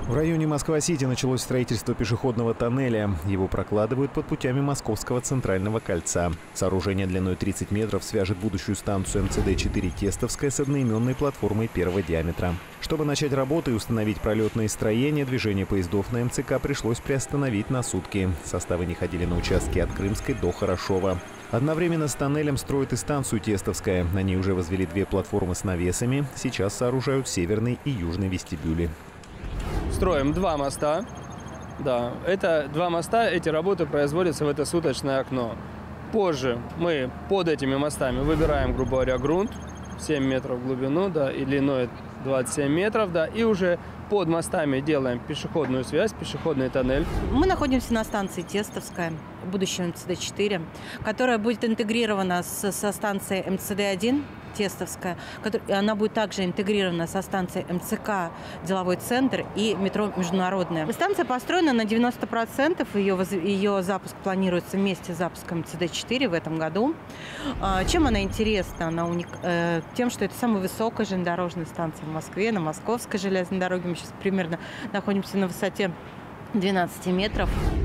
В районе Москва-Сити началось строительство пешеходного тоннеля. Его прокладывают под путями Московского центрального кольца. Сооружение длиной 30 метров свяжет будущую станцию МЦД-4 Тестовская с одноименной платформой первого диаметра. Чтобы начать работу и установить пролетные строения, движение поездов на МЦК пришлось приостановить на сутки. Составы не ходили на участке от Крымской до Хорошова. Одновременно с тоннелем строят и станцию Тестовская. На ней уже возвели 2 платформы с навесами. Сейчас сооружают северный и южный вестибюли. Строим 2 моста. Да, это 2 моста, эти работы производятся в это суточное окно. Позже мы под этими мостами выбираем, грубо говоря, грунт 7 метров в глубину, да, и длиной 27 метров, да, и уже под мостами делаем пешеходную связь, пешеходный тоннель. Мы находимся на станции Тестовская, будущем МЦД-4, которая будет интегрирована со станцией МЦД-1 Тестовская. Она будет также интегрирована со станцией МЦК «Деловой центр» и метро «Международная». Станция построена на 90%. Ее запуск планируется вместе с запуском МЦД-4 в этом году. Чем она интересна? Она тем, что это самая высокая железнодорожная станция в Москве, на Московской железной дороге. Мы сейчас примерно находимся на высоте 12 метров.